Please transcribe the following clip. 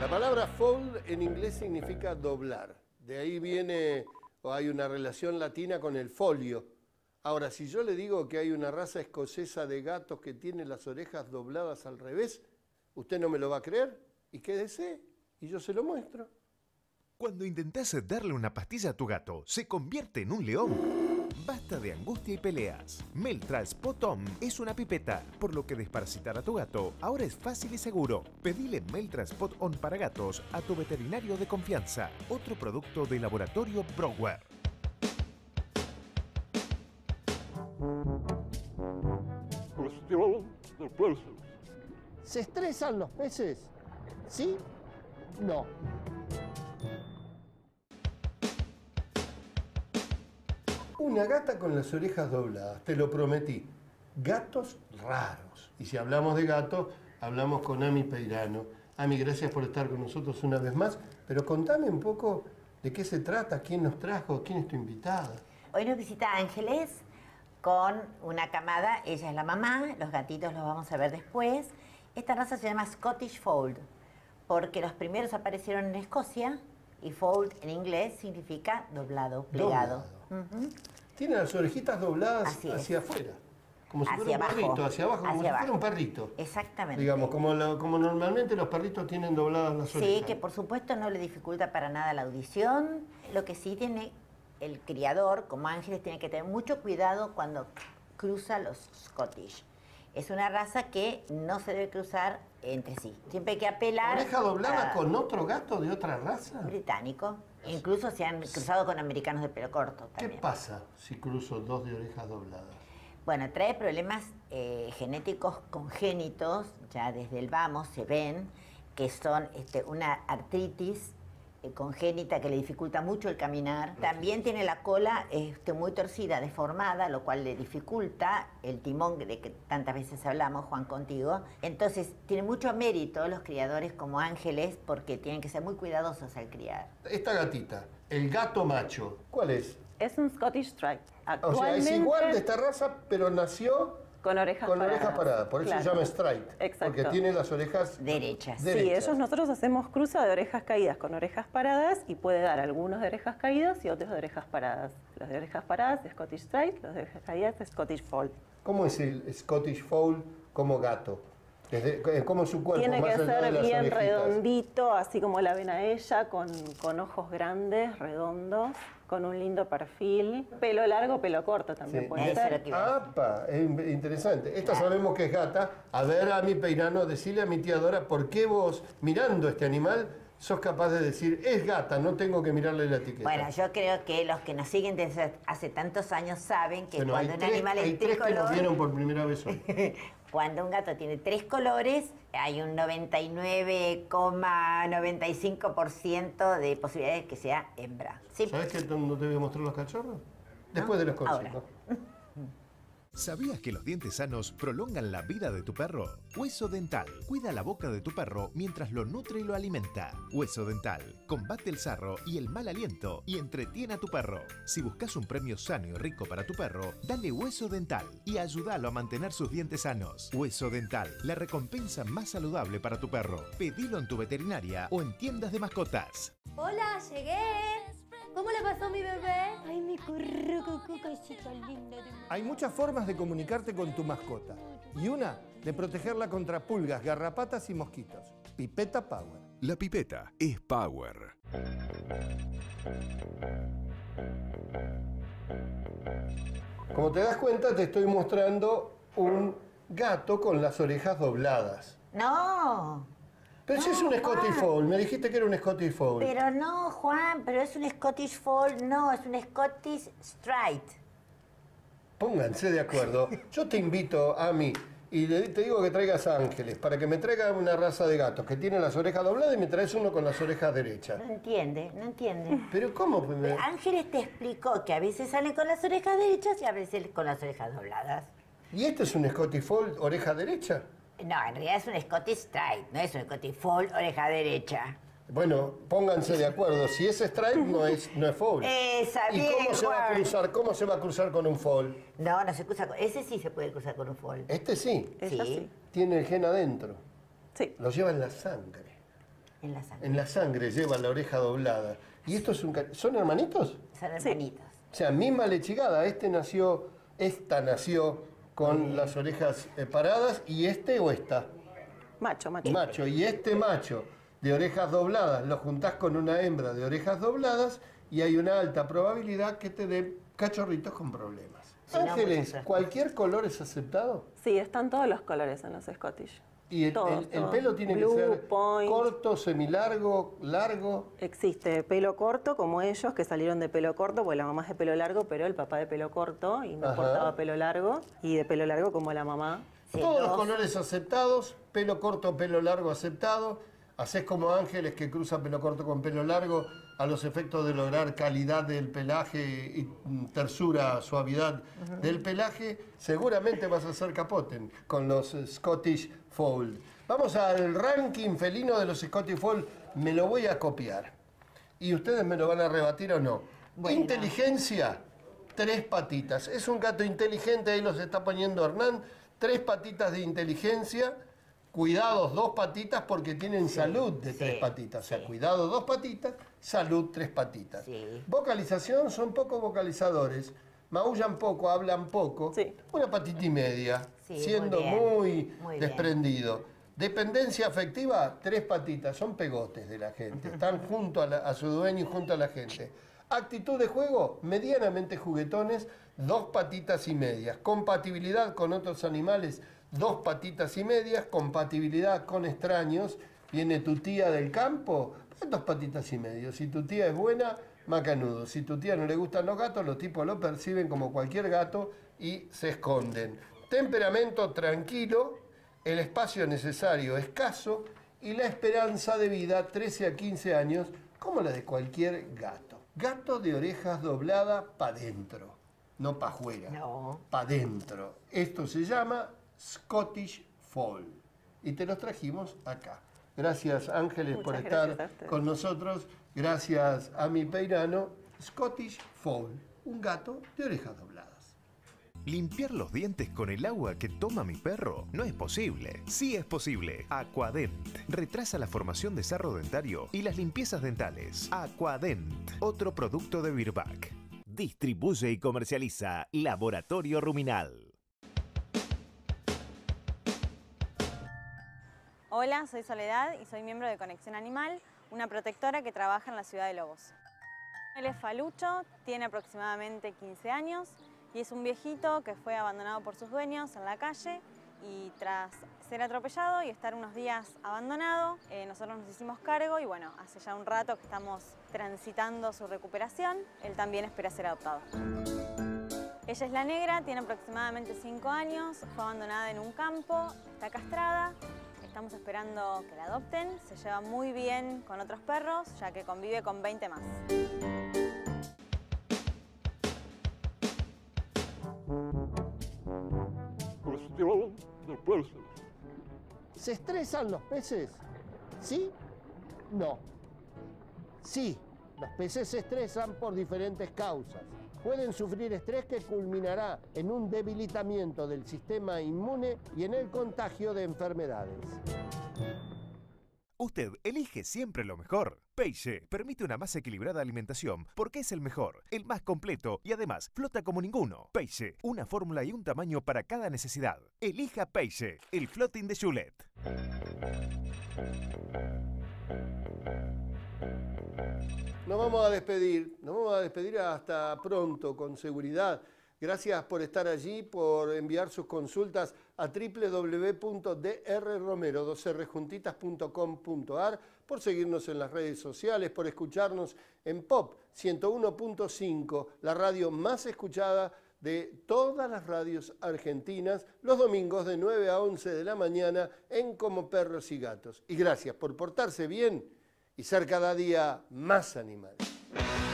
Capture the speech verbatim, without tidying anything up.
La palabra fold en inglés significa doblar. De ahí viene, o hay una relación latina con el folio. Ahora, si yo le digo que hay una raza escocesa de gatos que tiene las orejas dobladas al revés, ¿usted no me lo va a creer? Y quédese, y yo se lo muestro. Cuando intentás darle una pastilla a tu gato, se convierte en un león. Basta de angustia y peleas. Meltra Spot On es una pipeta, por lo que desparasitar a tu gato ahora es fácil y seguro. Pedile Meltra Spot On para gatos a tu veterinario de confianza. Otro producto de Laboratorio Brower. Cuestión de peces. ¿Se estresan los peces? ¿Sí? No. Una gata con las orejas dobladas, te lo prometí. Gatos raros. Y si hablamos de gatos, hablamos con Ami Peirano. Ami, gracias por estar con nosotros una vez más, pero contame un poco de qué se trata, quién nos trajo, quién es tu invitada. Hoy nos visita Ángeles con una camada, ella es la mamá, los gatitos los vamos a ver después. Esta raza se llama Scottish Fold, porque los primeros aparecieron en Escocia y fold en inglés significa doblado, plegado. Doblado. Uh-huh. Tiene las orejitas dobladas Así hacia es. afuera, como si Hacia fuera un abajo. perrito, hacia abajo, como Hacia si fuera abajo. un perrito. Exactamente. Digamos, como, la- como normalmente los perritos tienen dobladas las orejas. Sí, que por supuesto no le dificulta para nada la audición. Lo que sí tiene el criador, como Ángeles, tiene que tener mucho cuidado cuando cruza los Scottish. Es una raza que no se debe cruzar entre sí. Siempre hay que apelar... ¿Oreja doblada a- con otro gato de otra raza? británico. Incluso se han cruzado con americanos de pelo corto ¿Qué también. pasa si cruzo dos de orejas dobladas? Bueno, trae problemas eh, genéticos congénitos, ya desde el vamos se ven, que son este, una artritis eh, congénita que le dificulta mucho el caminar. También tiene la cola este, muy torcida, deformada, lo cual le dificulta el timón de que tantas veces hablamos, Juan, contigo. Entonces, tiene mucho mérito los criadores como Ángeles porque tienen que ser muy cuidadosos al criar. Esta gatita, el gato macho, ¿cuál es? Es un Scottish Strike. O sea, Actualmente, es igual de esta raza, pero nació con orejas con paradas. orejas paradas. Por eso Claro. se llama strike. Exacto. Porque tiene las orejas Derechas. derechas. Sí, ellos nosotros hacemos cruza de orejas caídas con orejas paradas y puede dar algunos de orejas caídas y otros de orejas paradas. Los de orejas paradas, Scottish Strike, los de orejas caídas, Scottish Fold. ¿Cómo es el Scottish Fold como gato? Desde, ¿Cómo es su cuerpo? Tiene más que allá de ser las bien orejitas? redondito, así como la ven a ella, con, con ojos grandes, redondos, con un lindo perfil. Pelo largo, pelo corto también Sí. puede Eso ser. es lo que iba a decir. ¡Apa! Es in- interesante. Esta sabemos que es gata. A ver, a mi Peirano, decirle a mi tía Dora, ¿por qué vos, mirando este animal, sos capaz de decir, es gata, no tengo que mirarle la etiqueta? Bueno, yo creo que los que nos siguen desde hace tantos años saben que Bueno, hay cuando un tres, animal hay es tres que nos tricolor, vieron por primera vez hoy. cuando un gato tiene tres colores, hay un noventa y nueve coma noventa y cinco por ciento de posibilidades de que sea hembra. Sí. ¿Sabes que no te voy a mostrar los cachorros? Después de los Ahora. consejos. ¿Sabías que los dientes sanos prolongan la vida de tu perro? Hueso Dental cuida la boca de tu perro mientras lo nutre y lo alimenta. Hueso Dental combate el sarro y el mal aliento y entretiene a tu perro. Si buscas un premio sano y rico para tu perro, dale Hueso Dental y ayúdalo a mantener sus dientes sanos. Hueso Dental, la recompensa más saludable para tu perro. Pedilo en tu veterinaria o en tiendas de mascotas. Hola, llegué. ¿Cómo le pasó a mi bebé? Ay, mi currucucu, cosita linda de mi... Hay muchas formas de comunicarte con tu mascota. Y una, de protegerla contra pulgas, garrapatas y mosquitos. Pipeta Power. La pipeta es Power. Como te das cuenta, te estoy mostrando un gato con las orejas dobladas. No, Pero si es un Scottish Fold, me dijiste que era un Scottish Fold. pero no, Juan, pero es un Scottish Fold, no, es un Scottish Straight. Pónganse de acuerdo. Yo te invito, a mí, y le- te digo que traigas a Ángeles, para que me traiga una raza de gatos que tiene las orejas dobladas y me traes uno con las orejas derechas. No entiende, no entiende. Pero ¿cómo? Pues me- Ángeles te explicó que a veces salen con las orejas derechas y a veces con las orejas dobladas. ¿Y este es un Scottish Fold oreja derecha? No, en realidad es un Scottish Straight, no es un Scottish Fold oreja derecha. Bueno, pónganse de acuerdo. Si es stripe, no es, no es fold. Esa, ¿Y bien, cómo se va a Juan. cruzar? ¿Cómo se va a cruzar con un fold? No, no se cruza con... Ese sí se puede cruzar con un Fold. Este sí, Ella Sí. sí. tiene el gen adentro. Sí. Lo lleva en la sangre. En la sangre. En la sangre lleva la oreja doblada. ¿Y estos son, son hermanitos? Son hermanitos. O sea, misma lechigada. Este nació, esta nació con las orejas eh, paradas y este o esta. Macho, macho. Macho. Y este macho de orejas dobladas lo juntás con una hembra de orejas dobladas y hay una alta probabilidad que te dé cachorritos con problemas. Sí, no, Ángeles, muchas ¿cualquier color es aceptado? Sí, están todos los colores en los Scottish. Y el, Todos, el- el todos. pelo tiene Blue, que ser point. corto, semilargo, largo. Existe pelo corto, como ellos, que salieron de pelo corto, porque la mamá es de pelo largo, pero el papá de pelo corto, y no Ajá. cortaba pelo largo, y de pelo largo como la mamá. Sí, Todos los dos. colores aceptados, pelo corto, pelo largo aceptado. Hacés como Ángeles que cruza pelo corto con pelo largo a los efectos de lograr calidad del pelaje y mm, tersura, suavidad del pelaje. Seguramente vas a hacer capoten con los eh, Scottish Fold. Vamos al ranking felino de los Scottish Fold. Me lo voy a copiar. Y ustedes me lo van a rebatir o no. Bueno. Inteligencia, tres patitas. Es un gato inteligente, ahí los está poniendo Hernán. Tres patitas de inteligencia. Cuidados, dos patitas porque tienen salud de sí, tres patitas. O sea, sí. cuidado, dos patitas, salud, tres patitas. Sí. Vocalización, son poco vocalizadores. Maullan poco, hablan poco. Sí. Una patita y media, Sí, siendo muy bien, muy, muy bien. desprendido. Dependencia afectiva, tres patitas, son pegotes de la gente. Están junto a, la- a su dueño y junto a la gente. Actitud de juego, medianamente juguetones, dos patitas y medias. Compatibilidad con otros animales, dos patitas y medias. Compatibilidad con extraños, viene tu tía del campo, dos patitas y medias. Si tu tía es buena, macanudo. Si tu tía no le gustan los gatos, los tipos lo perciben como cualquier gato y se esconden. Temperamento tranquilo, el espacio necesario escaso y la esperanza de vida trece a quince años como la de cualquier gato. Gato de orejas dobladas pa' dentro, no pa' afuera, No. pa' dentro. Esto se llama Scottish Fold y te los trajimos acá. Gracias Ángeles Muchas por gracias estar a ustedes. con nosotros. Gracias a mi peirano, Scottish Fold, un gato de orejas dobladas. ¿Limpiar los dientes con el agua que toma mi perro? No es posible. Sí es posible. Aquadent. Retrasa la formación de sarro dentario y las limpiezas dentales. Aquadent. Otro producto de Virbac. Distribuye y comercializa Laboratorio Ruminal. Hola, soy Soledad y soy miembro de Conexión Animal, una protectora que trabaja en la ciudad de Lobos. Él es Falucho, tiene aproximadamente quince años y es un viejito que fue abandonado por sus dueños en la calle y tras ser atropellado y estar unos días abandonado, eh, nosotros nos hicimos cargo y bueno, hace ya un rato que estamos transitando su recuperación, él también espera ser adoptado. Ella es la negra, tiene aproximadamente cinco años, fue abandonada en un campo, está castrada. Estamos esperando que la adopten, se lleva muy bien con otros perros, ya que convive con veinte más. Cuestión de peces. ¿Se estresan los peces? ¿Sí? No. Sí, los peces se estresan por diferentes causas. Pueden sufrir estrés que culminará en un debilitamiento del sistema inmune y en el contagio de enfermedades. Usted elige siempre lo mejor. Peixe permite una más equilibrada alimentación porque es el mejor, el más completo y además flota como ninguno. Peixe, una fórmula y un tamaño para cada necesidad. Elija Peixe, el floating de Juliet. Nos vamos a despedir, nos vamos a despedir hasta pronto, con seguridad. Gracias por estar allí, por enviar sus consultas a doble u doble u doble u punto d r romero dos r juntitas punto com punto a r, por seguirnos en las redes sociales, por escucharnos en Pop ciento uno punto cinco, la radio más escuchada de todas las radios argentinas, los domingos de nueve a once de la mañana en Como Perros y Gatos. Y gracias por portarse bien y ser cada día más animales.